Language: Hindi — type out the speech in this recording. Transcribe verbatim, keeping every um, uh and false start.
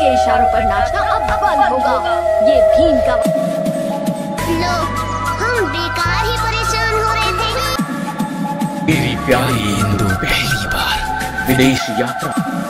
के इशारों पर नाचना अब बंद होगा। ये भीम का लो, हम बेकार ही परेशान हो रहे थे। मेरी प्यारी इंदु पहली बार विदेश यात्रा